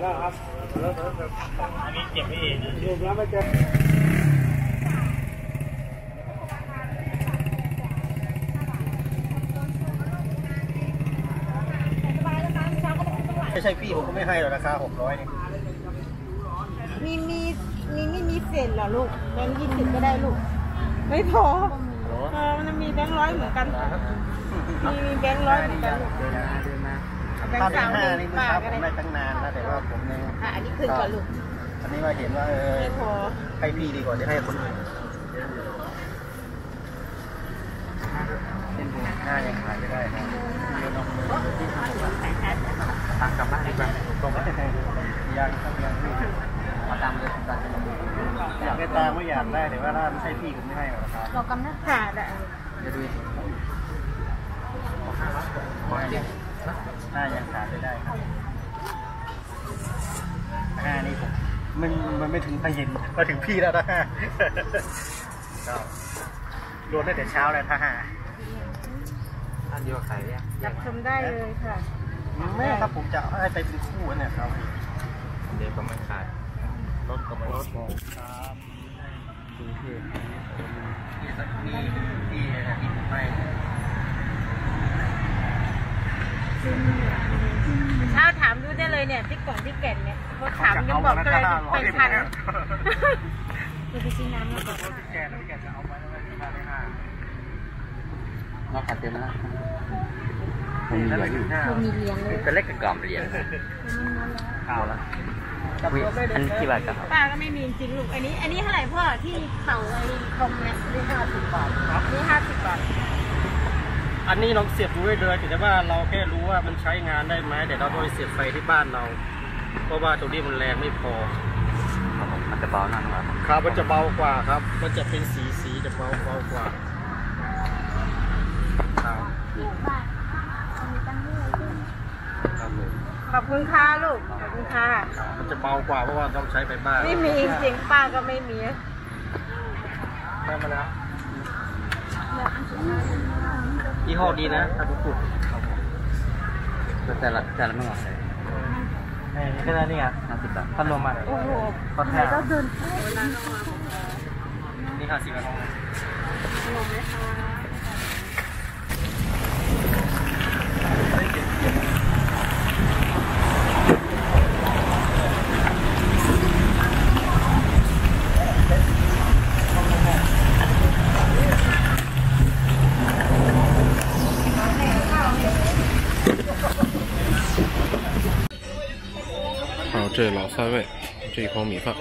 อันนี้เก็บไม่เองรูปแล้วไม่เจอไม่ใช่พี่ผมก็ไม่ให้หรอกราคา600นี่มีเศษเหรอลูกแบงค์20ก็ได้ลูกไม่พอมันมีแบงค์100เหมือนกันมีแบงค์100เหมือนกันถ้าเป็น5นี่มันครับผมได้ตั้งนานแล้วแต่ว่าผมเนี่ยอันนี้คืนก่อนลูกอันนี้ว่าเห็นว่าให้พี่ดีกว่าจะให้คนอื่น5ยังขายไม่ได้ครับตังกลับบ้านดีกว่าผมไม่ได้ยังมาตามเลยอยากได้ตามไม่อยากได้แต่ว่าถ้าไม่ใช่พี่ผมไม่ให้หรอกครับเรากำลังขาดอ่ะเดี๋ยวดู5ยังขายไม่ได้ครับ5นี่ผมมันไม่ถึงตะเย็นมาถึงพี่แล้วนะโดนได้แต่เช้าเลยถ้า5อันเดียวขายเนี่ยจับชมได้เลยค่ะแม่ครับผมจะให้ไปเป็นคู่เนี่ยครับเดี๋ยวก็ไม่ขายรถก็ไม่รถครับที่ไม่เช้าถามดูได้เลยเนี่ยที่กล่องที่แก่นเนี่ยเขาถามยังบอกเลยเป็นพันจะไปซื้อน้ำมาก่อนแก่จะเอาไปแล้วไม่ได้เราขัดเต็มแล้วมีเลี้ยงเป็นเล็กกับกล่อมเลี้ยงเอาละอันนี้กี่บาทครับป้าก็ไม่มีจริงลูกอันนี้เท่าไหร่พ่อที่เข่าไอ้คอมเนี่ยนี่50 บาทครับนี่50 บาทอันนี้เราเสียบดูได้เลยแต่ว่าเราแค่รู้ว่ามันใช้งานได้ไหมแต่เราโดยเสียบไฟที่บ้านเราเพราะว่าตัวนี้มันแรงไม่พอมันจะเบาหน่อยครับมันจะเบากว่าครับมันจะเป็นสีจะเบากว่าขอบคุณค่ะลูกขอบคุณค่ะมันจะเบากว่าเพราะว่าต้องใช้ไฟบ้านไม่มีจริงป้าก็ไม่มีได้มาแล้วยี่ห้อดีนะถ้าดูถูกแต่ละไม่เหมาะเลยแค่นั้นนี่อ่ะ 50 บาทพันลมมาโอ้โหก็แค่นี่50 บาทลงไหมคะ这老3味，这一筐米饭。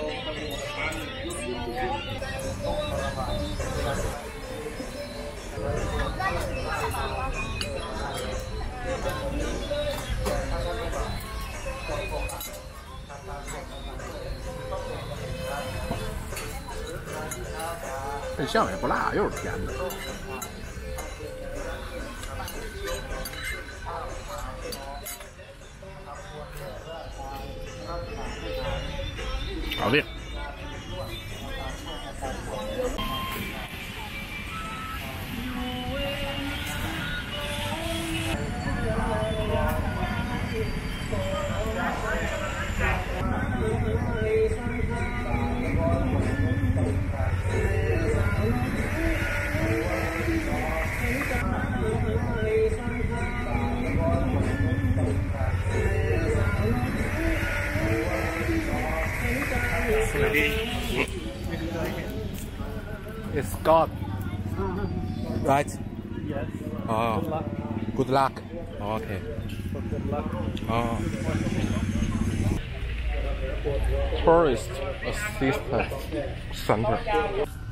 这酱也不辣，又是甜的。好的。It's God, right? Yes. Oh, good luck. Oh, okay. Good luck. Oh. Tourist Assistance Center.